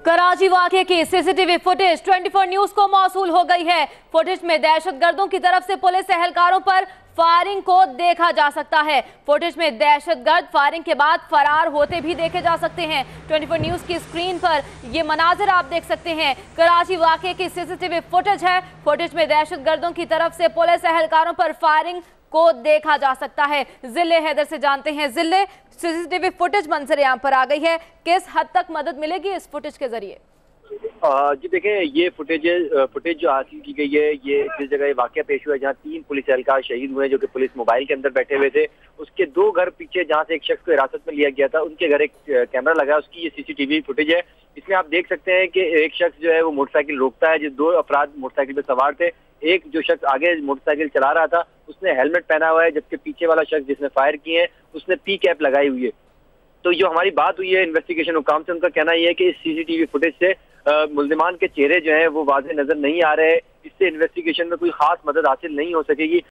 कराची वाक़े की CCTV footage 24 news को मौसूल हो गई है। फुटेज में दहशतगर्दों की तरफ से पुलिस एहलकारों पर फायरिंग को देखा जा सकता है। फुटेज में दहशतगर्द फायरिंग के बाद फरार होते भी देखे जा सकते हैं। 24 न्यूज की स्क्रीन पर ये मनाजिर आप देख सकते हैं। कराची वाक़े की सीसीटीवी फुटेज है। फुटेज में दहशतगर्दों की तरफ से पुलिस एहलकारों पर फायरिंग को देखा जा सकता है। जिले हैदर से जानते हैं। जिले सीसीटीवी फुटेज मंजर यहाँ पर आ गई है, किस हद तक मदद मिलेगी इस फुटेज के जरिए? जी देखें, ये फुटेज जो हासिल की गई है, ये जिस जगह ये वाकया पेश हुआ है जहाँ 3 पुलिस एहलकार शहीद हुए, जो कि पुलिस मोबाइल के अंदर बैठे हुए थे, उसके 2 घर पीछे जहाँ से एक शख्स को हिरासत में लिया गया था, उनके घर एक कैमरा लगा है, उसकी ये सीसीटीवी फुटेज है। इसमें आप देख सकते हैं कि एक शख्स जो है वो मोटरसाइकिल रोकता है, जो 2 अफराद मोटरसाइकिल पे सवार थे। एक जो शख्स आगे मोटरसाइकिल चला रहा था उसने हेलमेट पहना हुआ है, जबकि पीछे वाला शख्स जिसने फायर किए हैं उसने पी कैप लगाई हुई है। तो जो हमारी बात हुई है इन्वेस्टिगेशन हुकाम से, उनका कहना यह है कि इस सीसीटीवी फुटेज से मुल्जिमान के चेहरे जो हैं वो वाज़ेह नजर नहीं आ रहे हैं। इससे इन्वेस्टिगेशन में कोई खास मदद हासिल नहीं हो सकेगी।